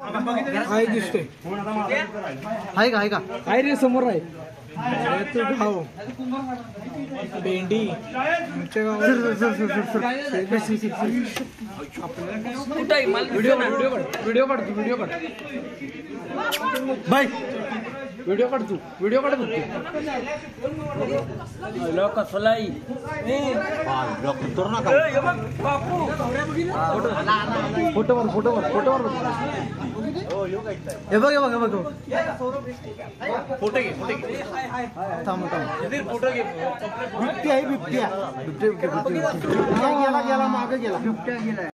आहे दिसतोय आहे का आहे रे समोर आहे तू भाऊ भेंडी आमच्या गावात व्हिडिओ काढ बाय व्हिडिओ काढ कसलाई फोटो हे बघ फोटो घे थांब बिबट्या आहे बिबट्या गेला मागे गेला